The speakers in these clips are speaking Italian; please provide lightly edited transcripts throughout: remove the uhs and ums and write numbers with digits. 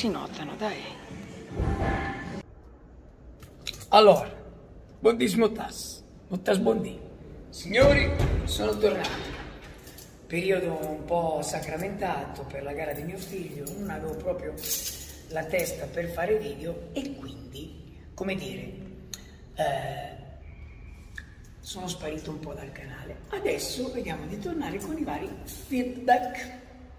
si notano, dai. Allora, buondì moltas buondì. Signori, sono tornato. Periodo un po' sacramentato per la gara di mio figlio, non avevo proprio la testa per fare video e quindi, come dire, sono sparito un po' dal canale. Adesso vediamo di tornare con i vari feedback.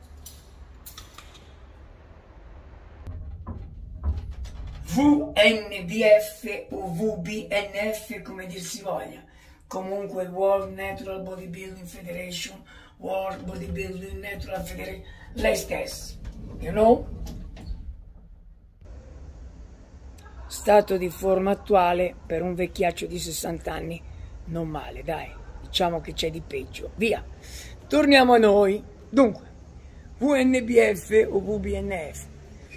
VNBF o VBNF, come dir si voglia. Comunque World Natural Bodybuilding Federation, World Bodybuilding Natural Federation, lei stessa, you know? Stato di forma attuale per un vecchiaccio di 60 anni, non male, dai, diciamo che c'è di peggio. Via, torniamo a noi. Dunque, VNBF o VBNF.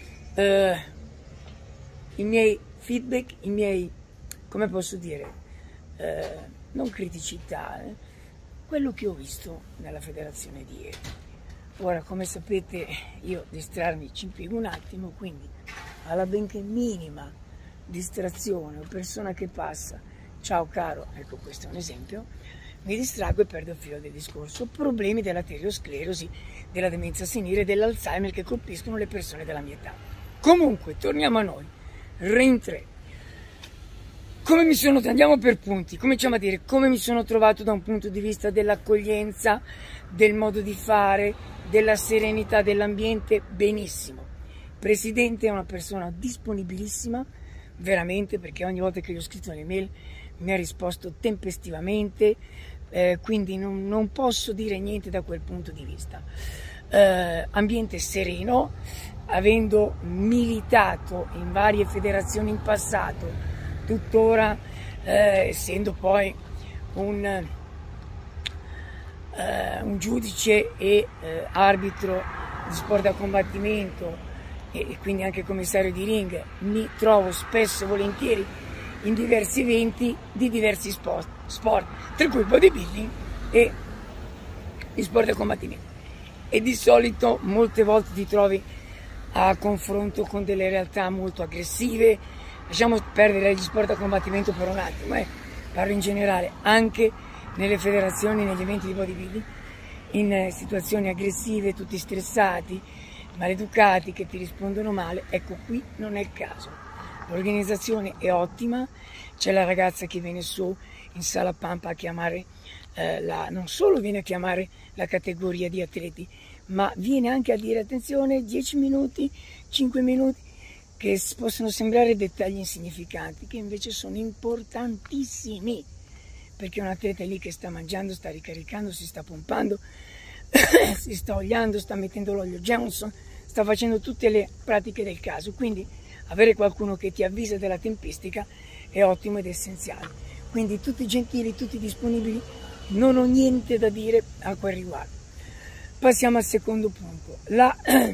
I miei feedback, i miei, come posso dire, non criticità, quello che ho visto nella federazione di ieri. Ora, come sapete, io distrarmi ci impiego un attimo, quindi alla benché minima distrazione o persona che passa, ciao caro, ecco questo è un esempio, mi distraggo e perdo il filo del discorso. Problemi dell'aterosclerosi, della demenza senile e dell'Alzheimer che colpiscono le persone della mia età. Comunque, torniamo a noi. Rientre. Come mi sono, andiamo per punti, cominciamo a dire come mi sono trovato da un punto di vista dell'accoglienza, del modo di fare, della serenità dell'ambiente. Benissimo. Il presidente è una persona disponibilissima, veramente, perché ogni volta che gli ho scritto un'email mi ha risposto tempestivamente, quindi non posso dire niente da quel punto di vista. Ambiente sereno, avendo militato in varie federazioni in passato, tuttora essendo poi un giudice e arbitro di sport da combattimento e quindi anche commissario di ring, mi trovo spesso e volentieri in diversi eventi di diversi sport tra cui bodybuilding e gli sport da combattimento, e di solito molte volte ti trovi a confronto con delle realtà molto aggressive. Lasciamo perdere gli sport da combattimento per un attimo, parlo in generale, anche nelle federazioni, negli eventi di bodybuilding, in situazioni aggressive, tutti stressati, maleducati, che ti rispondono male. Ecco, qui non è il caso. L'organizzazione è ottima, c'è la ragazza che viene su in sala Pampa a chiamare, non solo viene a chiamare la categoria di atleti, ma viene anche a dire attenzione, 10 minuti, 5 minuti, che possono sembrare dettagli insignificanti, che invece sono importantissimi, perché un atleta è lì che sta mangiando, sta ricaricando, si sta pompando, si sta oliando, sta mettendo l'olio Johnson, sta facendo tutte le pratiche del caso, quindi avere qualcuno che ti avvisa della tempistica è ottimo ed essenziale. Quindi tutti gentili, tutti disponibili, non ho niente da dire a quel riguardo. Passiamo al secondo punto, la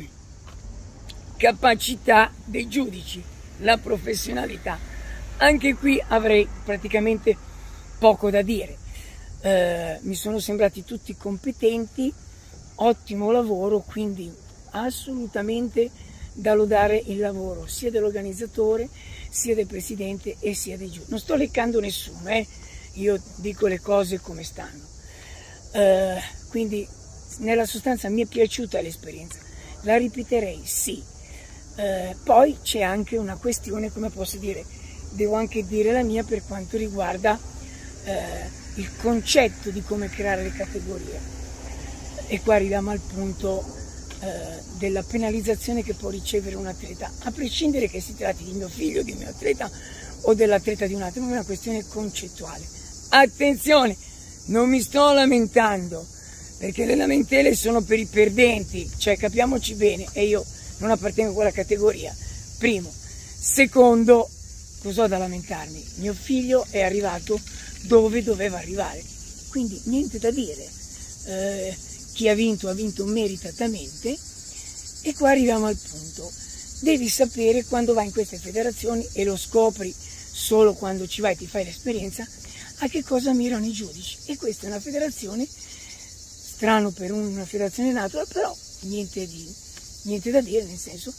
capacità dei giudici, la professionalità. Anche qui avrei praticamente poco da dire. Mi sono sembrati tutti competenti, ottimo lavoro, quindi assolutamente da lodare il lavoro sia dell'organizzatore, sia del presidente e sia dei giudici. Non sto leccando nessuno, io dico le cose come stanno. Quindi nella sostanza mi è piaciuta l'esperienza, la ripeterei, sì. Poi c'è anche una questione, come posso dire, devo anche dire la mia per quanto riguarda il concetto di come creare le categorie. E qua arriviamo al punto della penalizzazione che può ricevere un atleta, a prescindere che si tratti di mio figlio, di mio atleta o dell'atleta di un altro, ma è una questione concettuale. Attenzione, non mi sto lamentando, perché le lamentele sono per i perdenti, cioè capiamoci bene, e io non appartengo a quella categoria. Primo. Secondo, cosa ho da lamentarmi? Mio figlio è arrivato dove doveva arrivare, quindi niente da dire. Chi ha vinto meritatamente. E qua arriviamo al punto. Devi sapere quando vai in queste federazioni, e lo scopri solo quando ci vai e ti fai l'esperienza, a che cosa mirano i giudici. E questa è una federazione, strano per una federazione natural, però niente da dire, nel senso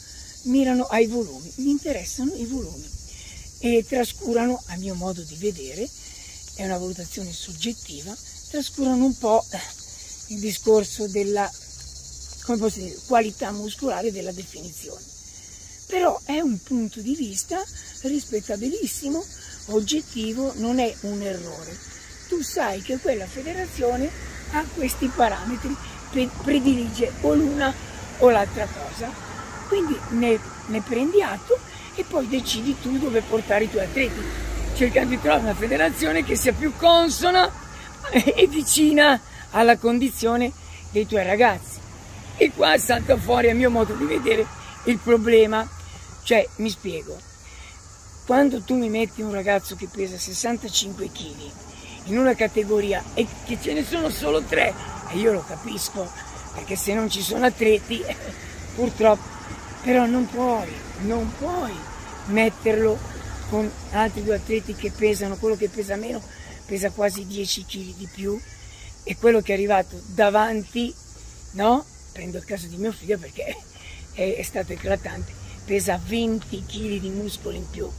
mirano ai volumi, mi interessano i volumi e trascurano, a mio modo di vedere, è una valutazione soggettiva, trascurano un po' il discorso della, come posso dire, qualità muscolare della definizione. Però è un punto di vista rispettabilissimo, oggettivo, non è un errore. Tu sai che quella federazione ha questi parametri, predilige o l'una o l'altra cosa, quindi ne prendi atto e poi decidi tu dove portare i tuoi atleti, cercando di trovare una federazione che sia più consona e vicina alla condizione dei tuoi ragazzi. E qua salta fuori, a mio modo di vedere, il problema. Cioè, mi spiego, quando tu mi metti un ragazzo che pesa 65 kg in una categoria e che ce ne sono solo 3, e io lo capisco, perché se non ci sono atleti, purtroppo, però non puoi metterlo con altri 2 atleti che pesano, quello che pesa meno pesa quasi 10 kg di più, e quello che è arrivato davanti, no? Prendo il caso di mio figlio perché è stato eclatante, pesa 20 kg di muscolo in più.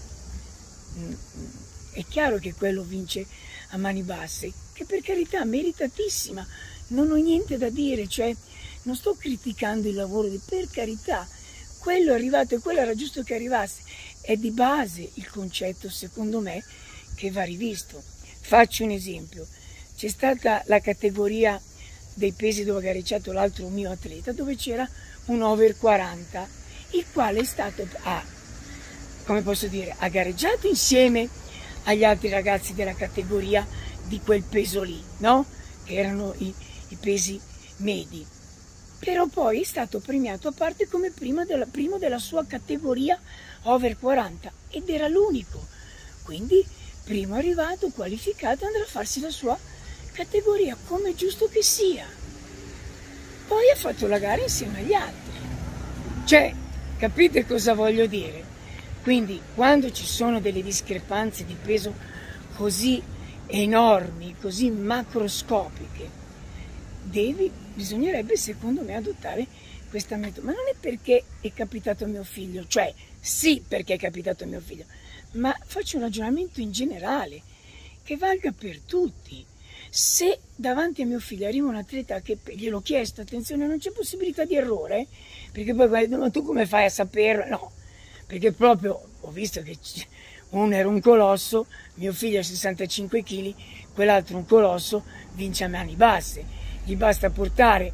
È chiaro che quello vince a mani basse, che per carità meritatissima, non ho niente da dire, cioè non sto criticando il lavoro per carità, quello è arrivato e quello era giusto che arrivasse, è di base il concetto, secondo me, che va rivisto. Faccio un esempio, c'è stata la categoria dei pesi dove ha gareggiato l'altro mio atleta, dove c'era un over 40, il quale è stato, come posso dire, ha gareggiato insieme agli altri ragazzi della categoria di quel peso lì, no? Che erano i pesi medi. Però poi è stato premiato a parte come primo della sua categoria over 40 ed era l'unico. Quindi primo arrivato, qualificato, andrà a farsi la sua categoria, come è giusto che sia. Poi ha fatto la gara insieme agli altri. Cioè, capite cosa voglio dire? Quindi quando ci sono delle discrepanze di peso così enormi, così macroscopiche, bisognerebbe secondo me adottare questa metodo. Ma non è perché è capitato a mio figlio, cioè sì perché è capitato a mio figlio, ma faccio un ragionamento in generale che valga per tutti. Se davanti a mio figlio arriva un atleta che gliel'ho chiesto, attenzione, non c'è possibilità di errore, perché poi ma tu come fai a saperlo? No, perché proprio ho visto che uno era un colosso, mio figlio ha 65 kg, quell'altro un colosso, vince a mani basse. Gli basta portare,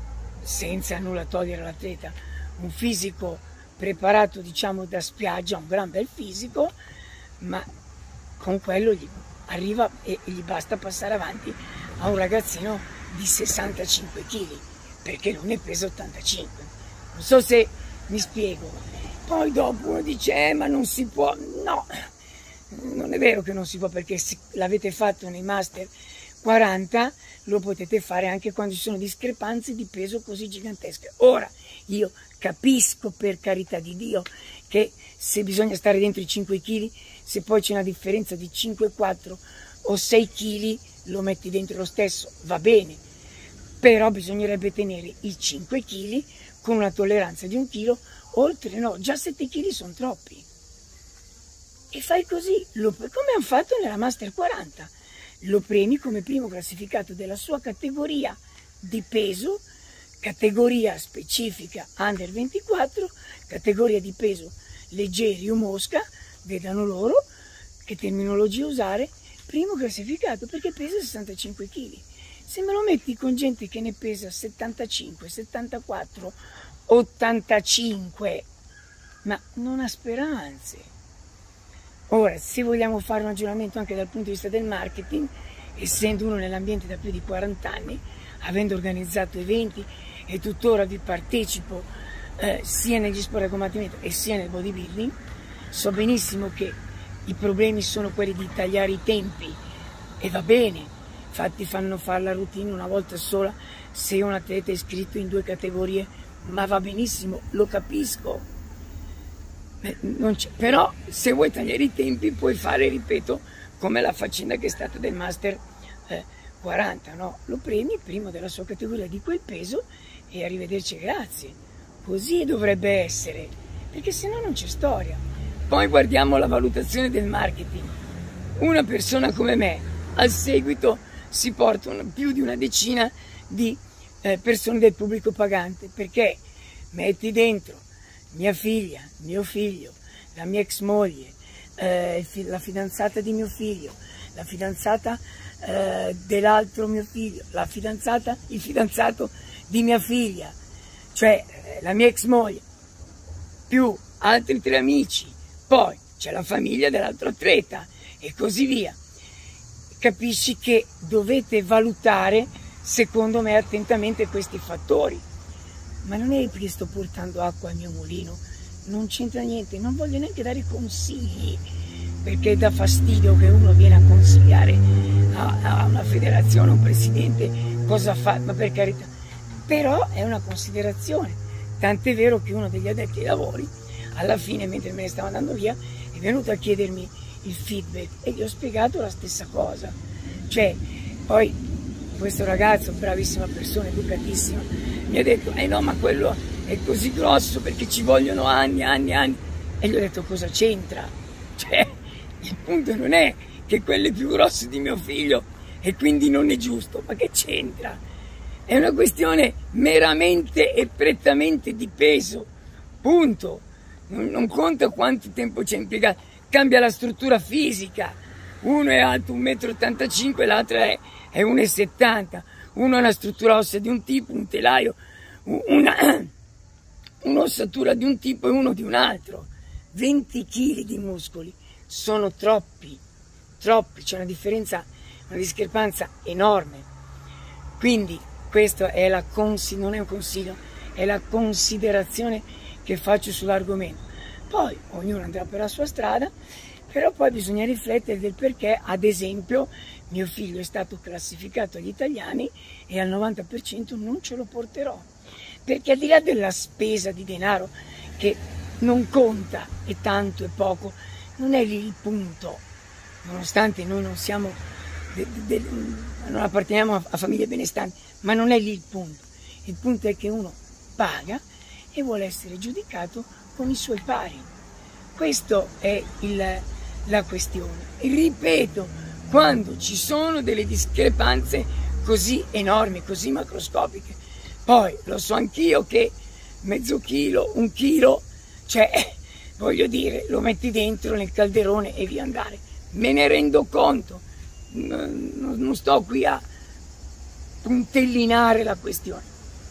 senza nulla togliere all'atleta, un fisico preparato, diciamo, da spiaggia, un gran bel fisico, ma con quello gli arriva e gli basta passare avanti a un ragazzino di 65 kg, perché non ne pesa 85. Non so se mi spiego. Poi dopo uno dice, ma non si può. No, non è vero che non si può, perché se l'avete fatto nei Master 40, lo potete fare anche quando ci sono discrepanze di peso così gigantesche. Ora, io capisco, per carità di Dio, che se bisogna stare dentro i 5 kg, se poi c'è una differenza di 5, 4 o 6 kg, lo metti dentro lo stesso, va bene. Però bisognerebbe tenere i 5 kg con una tolleranza di 1 chilo, oltre no, già 7 kg sono troppi. E fai così, come hanno fatto nella Master 40. Lo premi come primo classificato della sua categoria di peso, categoria specifica under 24, categoria di peso leggeri o mosca, vedano loro che terminologia usare, primo classificato perché pesa 65 kg. Se me lo metti con gente che ne pesa 75, 74, 85, ma non ha speranze. Ora, se vogliamo fare un ragionamento anche dal punto di vista del marketing, essendo uno nell'ambiente da più di 40 anni, avendo organizzato eventi e tuttora vi partecipo sia negli sport a combattimento e sia nel bodybuilding, so benissimo che i problemi sono quelli di tagliare i tempi, e va bene, infatti fanno fare la routine una volta sola se un atleta è iscritto in 2 categorie, ma va benissimo, lo capisco. Però se vuoi tagliare i tempi puoi fare, ripeto, come la faccenda che è stata del Master 40, no? Lo premi primo della sua categoria di quel peso e arrivederci, grazie. Così dovrebbe essere, perché se no non c'è storia. Poi guardiamo la valutazione del marketing. Una persona come me, al seguito si portano più di una decina di persone del pubblico pagante, perché metti dentro mia figlia, mio figlio, la mia ex moglie, la fidanzata di mio figlio, la fidanzata dell'altro mio figlio, il fidanzato di mia figlia, cioè la mia ex moglie, più altri 3 amici, poi c'è la famiglia dell'altro atleta e così via. Capisci che dovete valutare, secondo me, attentamente questi fattori. Ma non è perché sto portando acqua al mio mulino, non c'entra niente, non voglio neanche dare consigli, perché dà fastidio che uno viene a consigliare a una federazione, a un presidente, cosa fa, ma per carità. Però è una considerazione, tant'è vero che uno degli addetti ai lavori, alla fine, mentre me ne stavo andando via, è venuto a chiedermi il feedback e gli ho spiegato la stessa cosa. Cioè, poi questo ragazzo, bravissima persona, educatissima, mi ha detto, no, ma quello è così grosso perché ci vogliono anni. E gli ho detto, cosa c'entra? Cioè, il punto non è che quello è più grosso di mio figlio e quindi non è giusto, ma che c'entra? È una questione meramente e prettamente di peso, punto. Non conta quanto tempo c'è impiegato, cambia la struttura fisica. Uno è alto 1,85 m, l'altro è 1,70 m. Uno ha una struttura ossea di un tipo, un telaio, un'ossatura di un tipo e uno di un altro. 20 kg di muscoli sono troppi, c'è una discrepanza enorme. Quindi questa è non è un consiglio, è la considerazione che faccio sull'argomento. Poi ognuno andrà per la sua strada, però poi bisogna riflettere del perché, ad esempio, mio figlio è stato classificato agli italiani e al 90% non ce lo porterò, perché al di là della spesa di denaro, che non conta, è tanto e poco, non è lì il punto, nonostante noi non siamo, non apparteniamo a famiglie benestanti, ma non è lì il punto è che uno paga e vuole essere giudicato con i suoi pari. Questa è la questione. Ripeto, quando ci sono delle discrepanze così enormi, così macroscopiche, poi lo so anch'io che mezzo chilo, 1 chilo, cioè voglio dire, lo metti dentro nel calderone e via andare. Me ne rendo conto, non sto qui a puntellinare la questione,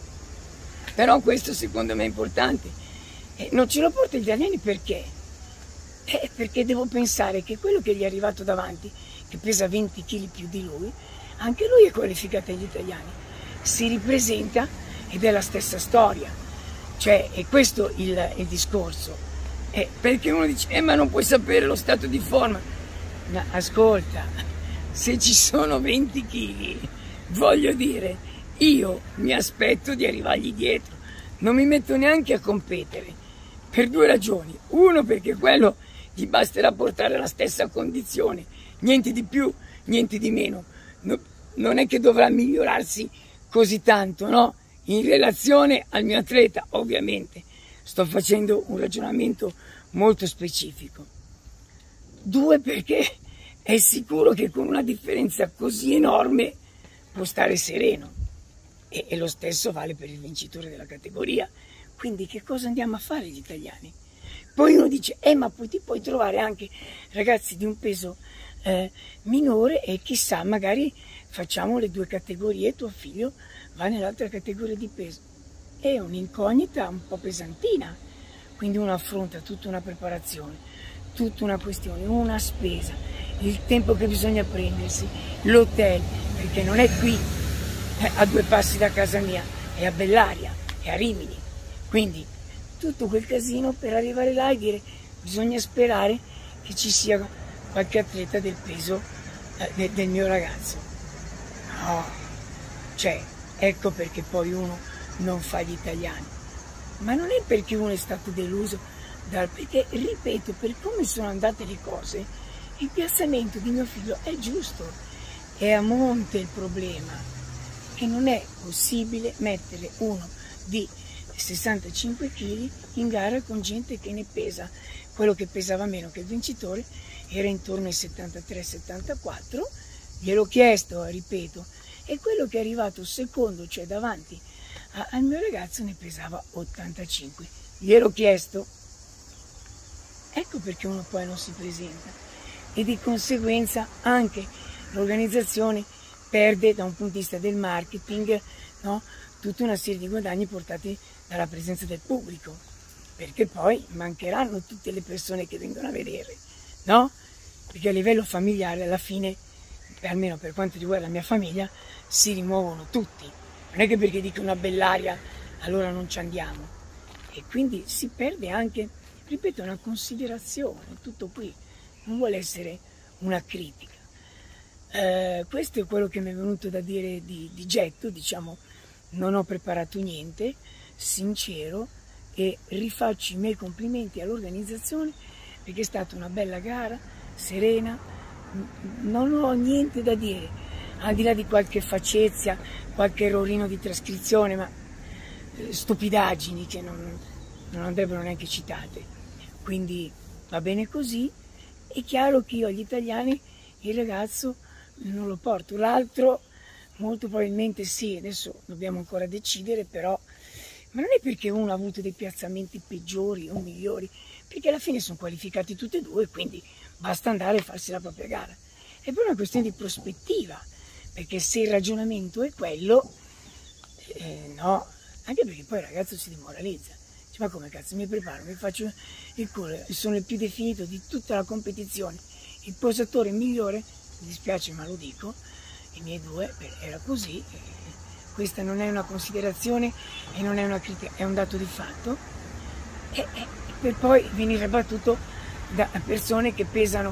però questo secondo me è importante. Non ce lo porta gli italiani perché? Perché devo pensare che quello che gli è arrivato davanti, che pesa 20 kg più di lui, anche lui è qualificato agli italiani, si ripresenta ed è la stessa storia. Cioè, è questo il discorso. Perché uno dice, ma non puoi sapere lo stato di forma. Ma ascolta, se ci sono 20 kg, voglio dire, io mi aspetto di arrivargli dietro, non mi metto neanche a competere, per 2 ragioni. Uno, perché quello gli basterà portare la stessa condizione, niente di più, niente di meno. Non è che dovrà migliorarsi così tanto, no? In relazione al mio atleta, ovviamente. Sto facendo un ragionamento molto specifico. 2, perché è sicuro che con una differenza così enorme può stare sereno. E lo stesso vale per il vincitore della categoria. Quindi che cosa andiamo a fare gli italiani? Poi uno dice, ma poi ti puoi trovare anche ragazzi di un peso minore e chissà, magari facciamo le 2 categorie e tuo figlio va nell'altra categoria di peso. È un'incognita un po' pesantina, quindi uno affronta tutta una preparazione, tutta una questione, una spesa, il tempo che bisogna prendersi, l'hotel, perché non è qui a 2 passi da casa mia, è a Bellaria, è a Rimini, quindi tutto quel casino per arrivare là e dire bisogna sperare che ci sia qualche atleta del peso del mio ragazzo. No, cioè, ecco perché poi uno non fa gli italiani, ma non è perché uno è stato deluso, perché, ripeto, per come sono andate le cose, il piazzamento di mio figlio è giusto, è a monte il problema, che non è possibile mettere uno di 65 kg in gara con gente che ne pesa. Quello che pesava meno che il vincitore era intorno ai 73-74, gliel'ho chiesto, ripeto, e quello che è arrivato secondo, cioè davanti al mio ragazzo, ne pesava 85. Gliel'ho chiesto. Ecco perché uno poi non si presenta e di conseguenza anche l'organizzazione perde da un punto di vista del marketing, no? Tutta una serie di guadagni portati dalla presenza del pubblico, perché poi mancheranno tutte le persone che vengono a vedere, no? Perché a livello familiare alla fine, almeno per quanto riguarda la mia famiglia, si rimuovono tutti. Non è che perché dico una bell'aria allora non ci andiamo. E quindi si perde anche, ripeto, una considerazione, tutto qui, non vuole essere una critica. Questo è quello che mi è venuto da dire di getto, diciamo, non ho preparato niente, sincero, e rifaccio i miei complimenti all'organizzazione perché è stata una bella gara, serena, non ho niente da dire, al di là di qualche faccezia, qualche errorino di trascrizione, ma stupidaggini che non andrebbero neanche citate. Quindi va bene così. È chiaro che io agli italiani il ragazzo non lo porto, l'altro molto probabilmente sì, adesso dobbiamo ancora decidere, però, ma non è perché uno ha avuto dei piazzamenti peggiori o migliori, perché alla fine sono qualificati tutti e due, quindi basta andare a farsi la propria gara. È proprio una questione di prospettiva, perché se il ragionamento è quello, no, anche perché poi il ragazzo si demoralizza. Dice, ma come cazzo mi preparo, mi faccio il culo, sono il più definito di tutta la competizione, il posatore migliore, mi dispiace ma lo dico, i miei due, era così, questa non è una considerazione e non è una critica, è un dato di fatto, e per poi venire battuto da persone che pesano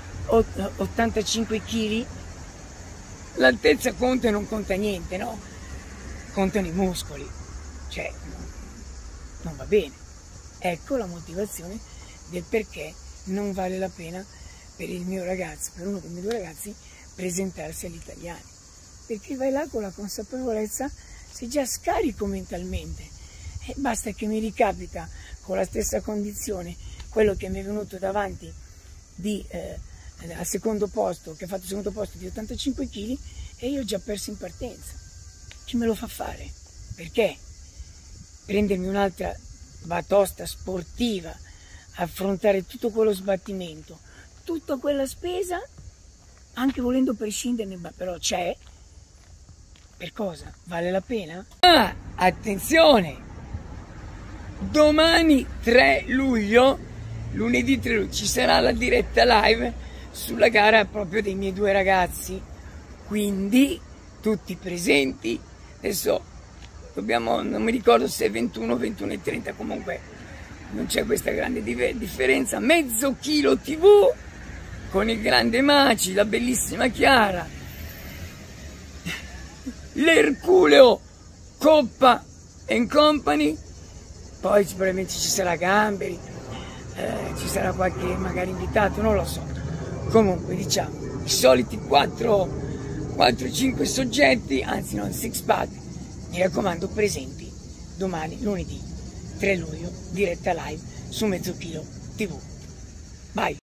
85 kg, l'altezza conta e non conta niente, no? Contano i muscoli, cioè non va bene. Ecco la motivazione del perché non vale la pena per il mio ragazzo, per uno dei miei due ragazzi, presentarsi agli italiani, perché vai là con la consapevolezza, sei già scarico mentalmente, e basta che mi ricapita con la stessa condizione quello che mi è venuto davanti al secondo posto, che ha fatto il secondo posto di 85 kg, e io ho già perso in partenza. Chi me lo fa fare? Perché prendermi un'altra batosta sportiva, affrontare tutto quello sbattimento, tutta quella spesa, anche volendo prescinderne, ma però c'è, per cosa? Vale la pena? Ah, attenzione! Domani 3 luglio, lunedì 3 luglio, ci sarà la diretta live sulla gara proprio dei miei due ragazzi, quindi tutti presenti. Adesso non mi ricordo se è 21 o 21:30, comunque non c'è questa grande differenza. Mezzo chilo TV con il grande Maci, la bellissima Chiara, l'Erculeo, Coppa and Company, poi probabilmente ci sarà Gamberi, ci sarà qualche magari invitato, non lo so. Comunque diciamo, i soliti 4-5 soggetti, anzi non 6 pack, mi raccomando presenti domani, lunedì 3 luglio, diretta live su Mezzo Chilo TV. Bye!